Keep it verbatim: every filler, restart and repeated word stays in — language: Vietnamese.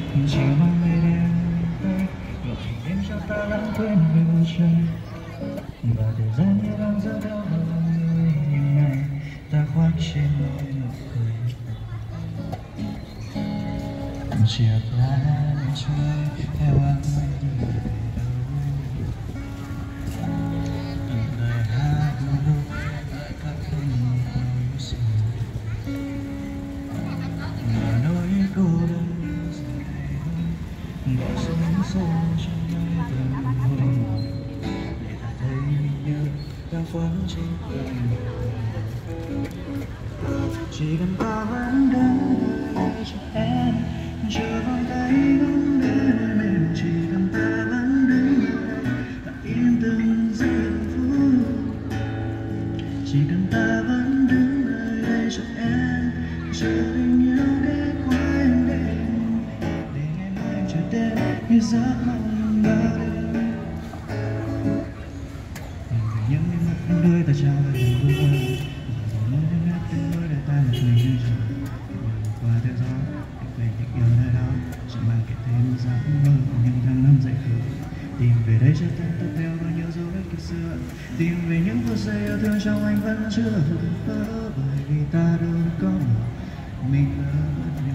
chiều mang mây đen tới gọi đến cho ta lãng quên về bầu trời và thời gian như đang dở theo vào lòng người những ngày ta khoác trên môi nụ cười chiều lá trôi theo áng mây về đâu lời hát lúc lại các hương nỗi sầu mà nỗi cô đơn dài hơn bỏ xuống sâu trong nơi từng hồi để ta thấy nhớ đang phóng trên cơn chỉ cần ta vẫn đứng đợi cho em chờ vòng tay không đến mình chỉ cần ta vẫn đứng đợi và yên từng giây phút chỉ cần ta vẫn đứng nơi đây cho em chờ tình yêu để qua em đêm để ngày mai em trở đến như giấc mộng bao đêm những ánh mắt em đưa ta trao về tình vui vơi mỗi đêm hát tiếng mơ để ta một mình như trời qua theo gió về tình yêu nơi đó chỉ mang kể thêm giấc mơ của những tháng năm dậy khờ tìm về đây cho ta tập theo bao nhiêu dấu vết kiếp xưa tìm về những phút giây yêu thương trong anh vẫn chưa vỡ bởi vì ta đâu có mình lỡ mất